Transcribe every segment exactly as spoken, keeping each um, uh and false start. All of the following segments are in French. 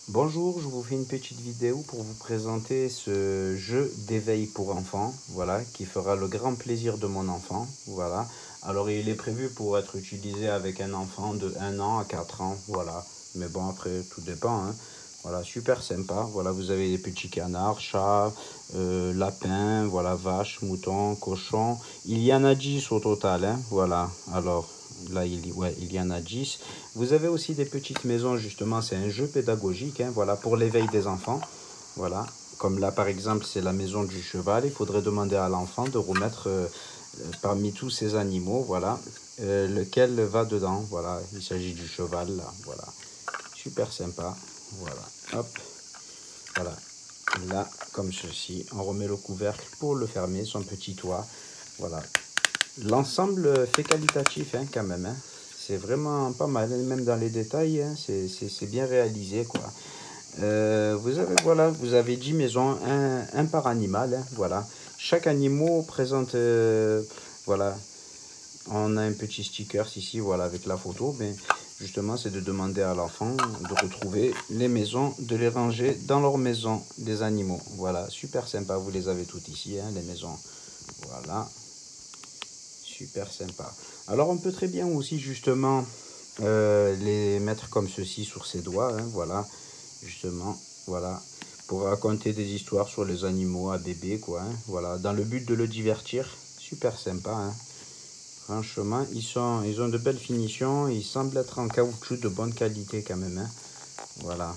Bonjour, je vous fais une petite vidéo pour vous présenter ce jeu d'éveil pour enfants, voilà, qui fera le grand plaisir de mon enfant, voilà. Alors il est prévu pour être utilisé avec un enfant de un an à quatre ans, voilà. Mais bon, après, tout dépend, hein. Voilà, super sympa. Voilà, vous avez des petits canards, chats, euh, lapins, voilà, vaches, moutons, cochons. Il y en a dix au total, hein, voilà. Alors, là, il, ouais, il y en a dix. Vous avez aussi des petites maisons, justement, c'est un jeu pédagogique, hein, voilà, pour l'éveil des enfants. Voilà, comme là, par exemple, c'est la maison du cheval. Il faudrait demander à l'enfant de remettre euh, parmi tous ces animaux, voilà, euh, lequel va dedans. Voilà, il s'agit du cheval, là, voilà. Super sympa, voilà, hop, voilà. Là, comme ceci, on remet le couvercle pour le fermer, son petit toit, voilà. L'ensemble fait qualitatif, hein, quand même, hein. C'est vraiment pas mal, même dans les détails, hein, c'est bien réalisé, quoi. Euh, vous avez, voilà, vous avez dix maisons, un, un par animal, hein, voilà. Chaque animal présente, euh, voilà, on a un petit sticker ici, voilà, avec la photo, mais justement, c'est de demander à l'enfant de retrouver les maisons, de les ranger dans leur maison, des animaux. Voilà, super sympa, vous les avez toutes ici, hein, les maisons. Voilà, super sympa. Alors, on peut très bien aussi, justement, euh, les mettre comme ceci sur ses doigts, hein, voilà, justement, voilà, pour raconter des histoires sur les animaux à bébé, quoi, hein, voilà, dans le but de le divertir. Super sympa, hein. Franchement, ils, sont, ils ont de belles finitions. Ils semblent être en caoutchouc de bonne qualité quand même, hein. Voilà.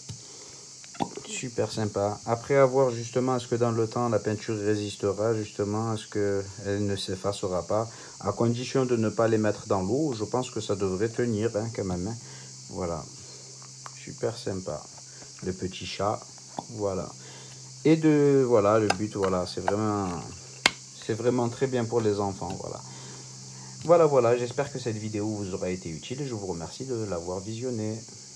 Super sympa. Après avoir justement, est-ce que dans le temps, la peinture résistera justement, est-ce qu'elle ne s'effacera pas, à condition de ne pas les mettre dans l'eau, je pense que ça devrait tenir, hein, quand même, hein. Voilà. Super sympa. Le petit chat. Voilà. Et de, voilà, le but, voilà, c'est vraiment, c'est vraiment très bien pour les enfants, voilà. Voilà, voilà, j'espère que cette vidéo vous aura été utile et je vous remercie de l'avoir visionnée.